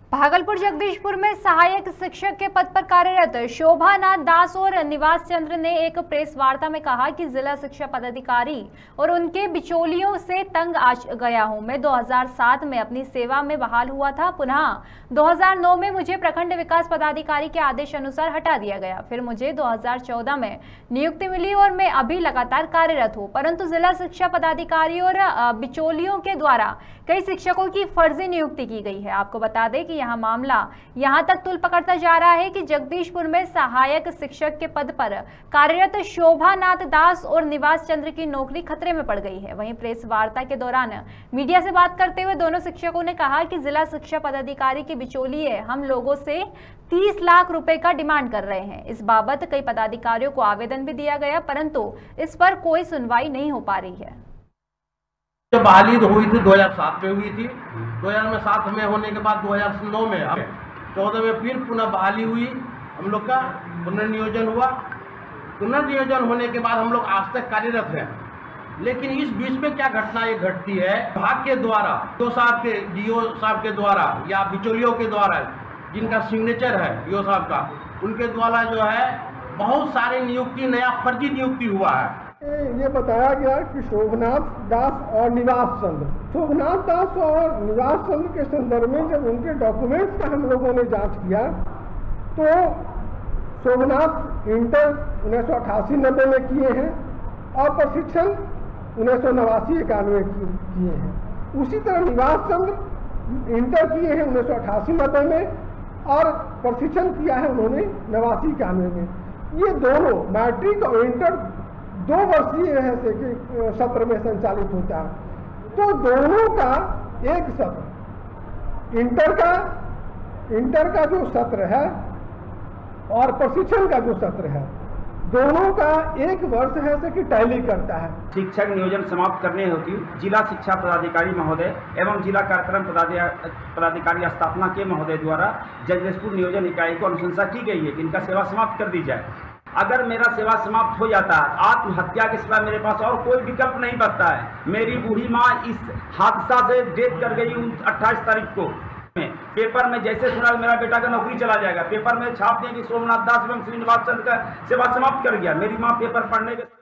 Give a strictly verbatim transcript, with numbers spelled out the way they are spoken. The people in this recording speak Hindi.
भागलपुर जगदीशपुर में सहायक शिक्षक के पद पर कार्यरत शोभानाथ दास और निवास चंद्र ने एक प्रेस वार्ता में कहा कि जिला शिक्षा पदाधिकारी और उनके बिचौलियों से तंग आ गया हूं। मैं दो हज़ार सात में अपनी सेवा में बहाल हुआ था, पुनः दो हज़ार नौ में मुझे प्रखंड विकास पदाधिकारी के आदेश अनुसार हटा दिया गया। फिर मुझे दो हज़ार चौदह में नियुक्ति मिली और मैं अभी लगातार कार्यरत हूँ, परंतु जिला शिक्षा पदाधिकारी और बिचौलियों के द्वारा कई शिक्षकों की फर्जी नियुक्ति की गई है। आपको बता दें कि यह मामला यहां तक तुल पकड़ता जा रहा है कि जगदीशपुर में सहायक शिक्षक के पद पर कार्यरत शोभानाथ दास और निवास चंद्र की नौकरी खतरे में पड़ गई है। वहीं प्रेस वार्ता के दौरान मीडिया से बात करते हुए दोनों शिक्षकों ने कहा कि जिला शिक्षा पदाधिकारी के बिचौलिए हम लोगों से तीस लाख रुपए का डिमांड कर रहे हैं। इस बाबत कई पदाधिकारियों को आवेदन भी दिया गया, परंतु इस पर कोई सुनवाई नहीं हो पा रही है। जब बहाली हुई थी दो हज़ार सात में हुई थी, दो हज़ार सात में होने के बाद दो हज़ार नौ में चौदह में फिर पुनः बहाली हुई, हम लोग का पुनर्नियोजन हुआ। पुनर्नियोजन होने के बाद हम लोग आज तक कार्यरत हैं। लेकिन इस बीच में क्या घटना ये घटती है, विभाग के द्वारा डीओ साहब के डीओ साहब के द्वारा या बिचौलियों के द्वारा जिनका सिग्नेचर है डीओ साहब का, उनके द्वारा जो है बहुत सारे नियुक्ति नया फर्जी नियुक्ति हुआ है। ये बताया गया कि शोभनाथ दास और निवास चंद्र शोभनाथ दास और निवास चंद्र के संदर्भ में जब उनके डॉक्यूमेंट्स का हम लोगों ने जांच किया तो शोभनाथ इंटर उन्नीस सौ अट्ठासी नब्बे में किए हैं और प्रशिक्षण उन्नीस सौ नवासी इक्यानवे किए हैं। उसी तरह निवास चंद्र इंटर किए हैं उन्नीस सौ अट्ठासी नब्बे में और प्रशिक्षण किया है उन्होंने नवासी इक्यानवे में। ये दोनों मैट्रिक और इंटर दो वर्षीय है सत्र में संचालित होता है, तो दोनों का एक सत्र इंटर का इंटर का जो सत्र है और प्रशिक्षण का जो सत्र है, दोनों का एक वर्ष है से कि टैली करता है। शिक्षक नियोजन समाप्त करने हेतु जिला शिक्षा पदाधिकारी महोदय एवं जिला कार्यक्रम पदाधिकारी स्थापना के महोदय द्वारा जगदीशपुर नियोजन इकाई को अनुशंसा की गई है कि इनका सेवा समाप्त कर दी जाए। अगर मेरा सेवा समाप्त हो जाता है, आत्महत्या के सिवा मेरे पास और कोई विकल्प नहीं बचता है। मेरी बूढ़ी माँ इस हादसा से डेथ कर गई अट्ठाईस तारीख को। पेपर में जैसे सुना मेरा बेटा का नौकरी चला जाएगा, पेपर में छाप दिया कि सोमनाथ दास एवं श्रीनिवास चंद्र का सेवा समाप्त कर गया। मेरी माँ पेपर पढ़ने के